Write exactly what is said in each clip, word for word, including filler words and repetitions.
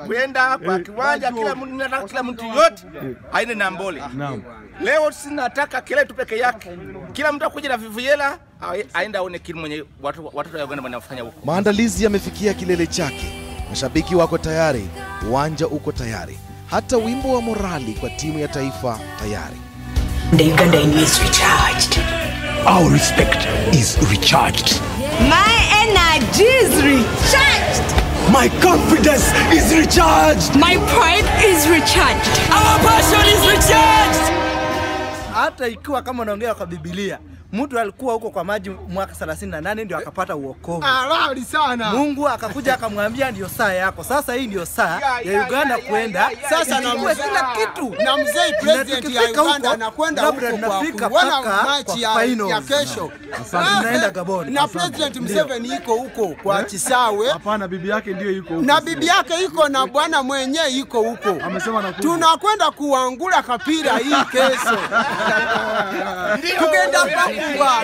kwenda kwa kiwanja kila mtu na kila mtu yote haina nambole. Naam. Leo sinataka kile tu peke yake. Kila mtu akuje na vivuyela aenda aone kile mwenye watu watoto wa Uganda wanafanya huko. Maandalizi yamefikia kilele chake. Mashabiki wako tayari, uwanja uko tayari. Hata wimbo wa morali kwa timu ya taifa tayari. The Ugandan is recharged. Our respect is recharged. My energy is recharged. My confidence is recharged. My pride is recharged. Our passion is recharged. Hata ikiwa kama unaongea kwa Biblia, mtu alikuwa huko kwa maji mwaka thelathini na nane ndio akapata uokovu. Alali sana. Mungu akakuja akamwambia ndio saa yako. Sasa hii ndio saa ya Uganda kwenda. Sasa na kila kitu. Na mzee president ya Uganda anakwenda huko kwa kuona match ya, ya kesho. Tunaenda Gabon. Na president Museveni yuko huko kwa Chisawe. Hapana, bibi yake ndio yuko huko. Na bibi yake yuko na bwana mwenye yuko huko. Amesema na tunakwenda kuangula kapira hii kesho. Tugenda pa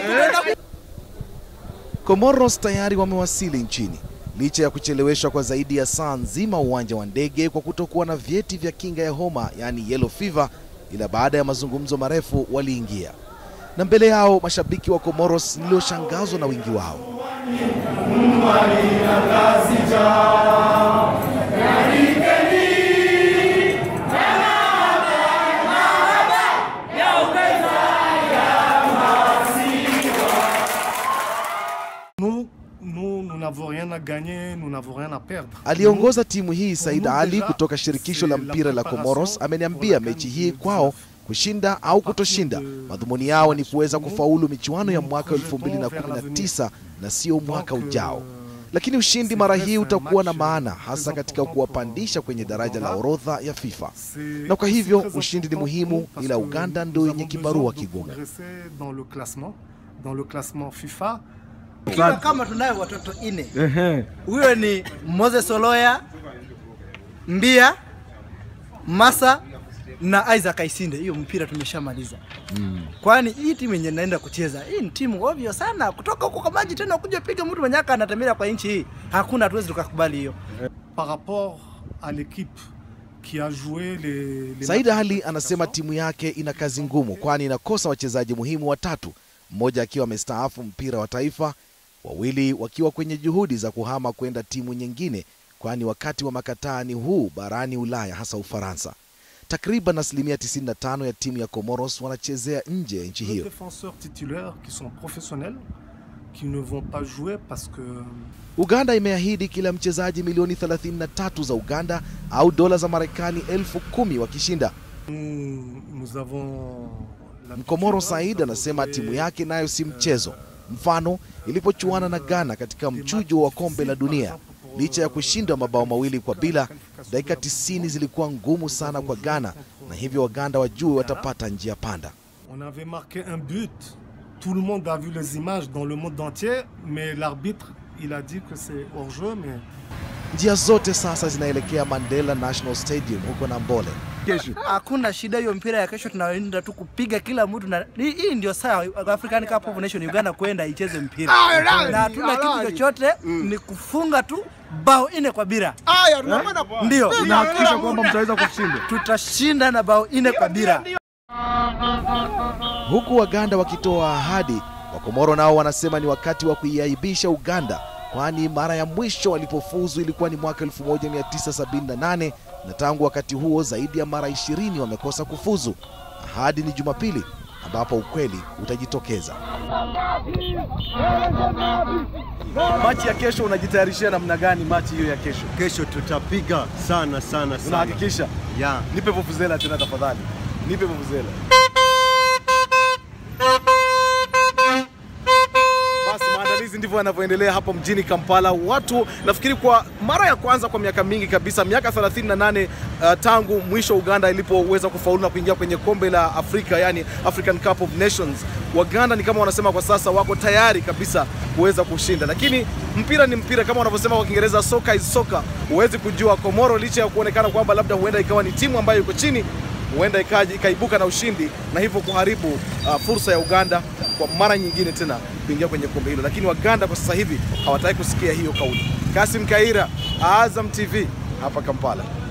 Comoros tayari wamewasili nchini. Licha ya kucheleweshwa kwa zaidi ya saa nzima uwanja wa ndege kwa kutokuwa na vyeti vya kinga ya homa, yani yellow fever, ila baada ya mazungumzo marefu waliingia. Na mbele yao mashabiki wa Comoros nilioshangazwa na wingi wao. Aliongoza timu hii Said Ali kutoka shirikisho la mpira la Comoros ameniambia mechi hii kwao kushinda au kutoshinda, madhumuni yao ni kuweza kufaulu michuano ya mwaka elfu mbili na kumi na tisa na sio mwaka ujao. Lakini ushindi mara hii utakuwa na maana hasa katika kuwapandisha kwenye daraja la orodha ya FIFA. Na kwa hivyo ushindi ni muhimu, ila Uganda ndio yenye kibarua kigumu. Kama, kama tunayo watoto ine. Huyo ni Moses Oloya, Mbia, Masa na Isaac Aisinde. Hiyo mpira tumeshamaliza. Mm. Kwani hii timu yenye naenda kucheza, hii ni timu ovyo sana. Kutoka huko kwa maji tena kuja piga mtu mwenye anatembea kwa inchi hii. Hakuna, hatuwezi tukakubali hiyo. Par rapport à l'équipe qui a joué les Said Ali anasema timu yake ina kazi ngumu kwani inakosa wachezaji muhimu watatu. Mmoja akiwa amestaafu mpira wa taifa, wawili wakiwa kwenye juhudi za kuhama kwenda timu nyingine, kwani wakati wa makatani huu barani Ulaya hasa Ufaransa. Takriban asilimia tisini na tano ya timu ya Comoros wanachezea nje ya nchi hiyo. Uganda imeahidi kila mchezaji milioni thelathini na tatu za Uganda au dola za Marekani elfu kumi wakishinda. Mkomoro Said anasema timu yake nayo si mchezo. Mfano, ilipochuana na Ghana katika mchujo wa kombe la dunia, licha ya kushinda mabao mawili kwa bila, dakika tisini zilikuwa ngumu sana kwa Ghana, na hivyo Waganda wajue watapata njia panda. On avait marqué un but. Tout le monde a vu les images dans le monde entier, mais l'arbitre, il a dit que c'est hors jeu, mais njia zote sasa zinaelekea Mandela National Stadium huko Nambole. Kesho hakuna shida, hiyo mpira ya kesho tunaenda tu kupiga kila mtu, na hii ndio saa African Cup of Nations Uganda kwenda icheze mpira. Na hatuna kitu chochote, ni kufunga tu bao ine kwa bila. Aya, tunamwona ndio tunahakikisha kwamba mtaweza kushinda. Tutashinda na bao ine kwa bila. Huku Waganda wakitoa ahadi, Wakomoro nao wanasema ni wakati wa kuiaibisha Uganda, kwani mara ya mwisho walipofuzu ilikuwa ni mwaka elfu moja mia tisa sabini na nane, na tangu wakati huo zaidi ya mara ishirini wamekosa kufuzu. Ahadi ni Jumapili ambapo ukweli utajitokeza. Machi ya kesho unajitayarishia namna gani machi hiyo ya kesho? Kesho tutapiga sana sana sana. Unahakikisha? Yeah. Nipe vuvuzela tena tafadhali. Nipe vuvuzela. Basi maandalizi ndivyo yanavyoendelea hapa mjini Kampala. Watu nafikiri kwa mara ya kwanza kwa miaka mingi kabisa, miaka thelathini na nane uh, tangu mwisho Uganda ilipoweza kufaulu na kuingia kwenye kombe la Afrika, yani African Cup of Nations, Waganda ni kama wanasema kwa sasa wako tayari kabisa kuweza kushinda. Lakini mpira ni mpira, kama wanavyosema kwa Kiingereza, soccer is soccer. Huwezi kujua Komoro, licha ya kuonekana kwamba labda huenda ikawa ni timu ambayo iko chini, huenda ikaji ikaibuka na ushindi na hivyo kuharibu uh, fursa ya Uganda kwa mara nyingine tena kuingia kwenye kombe hilo. Lakini Waganda kwa sasa hivi hawataki kusikia hiyo kauli. Kassim, Kayira, Azam T V, hapa Kampala.